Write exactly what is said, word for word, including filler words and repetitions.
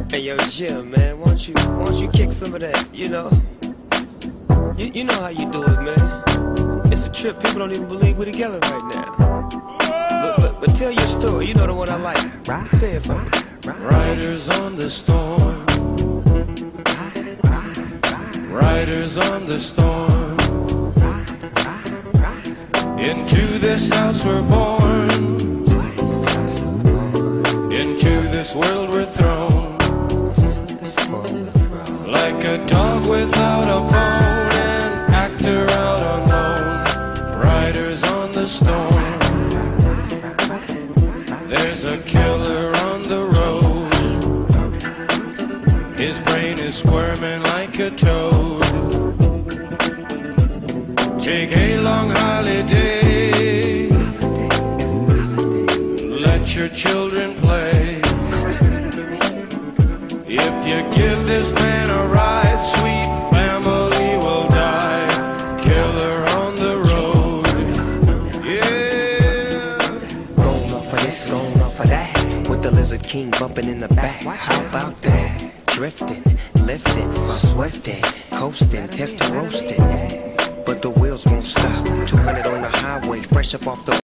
Hey yo, Jim, man, won't you, won't you kick some of that, you know? You, you know how you do it, man. It's a trip, people don't even believe we're together right now. But, but, but tell your story, you know the one I like. Say it for me. Riders on the storm. Riders on the storm. Into this house we're born. Into this world we're thrown. Like a dog without a bone, an actor out unknown. Riders on the storm. There's a killer on the road. His brain is squirming like a toad. Take a long holiday. Let your children play. If you give this man a ride, sweet family will die. Killer on the road. Yeah. Going off of this, going off of that. With the Lizard King bumping in the back. How about that? Drifting, lifting, swifting, coasting, test to roasting. But the wheels won't stop. two hundred on the highway, fresh up off the